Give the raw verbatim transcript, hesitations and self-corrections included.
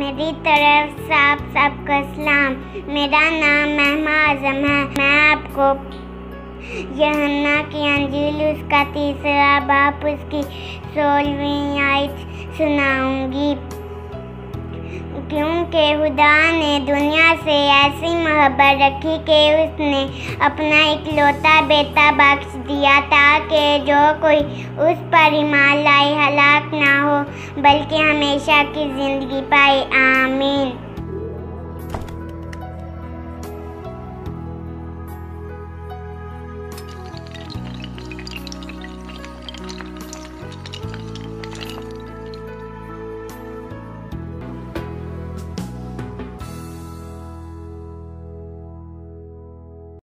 मेरी तरफ साफ सबको सलाम। मेरा नाम महमा आजम है। मैं आपको यूहन्ना की अंजील उसका तीसरा बाप उसकी सोलहवीं आयत सुनाऊंगी। क्योंकि खुदा ने दुनिया से ऐसी मोहब्बत रखी कि उसने अपना इकलौता बेटा बख्श दिया, ताकि जो कोई उस पर ईमान लाए हलाक ना हो बल्कि हमेशा की ज़िंदगी पाए। आमीन।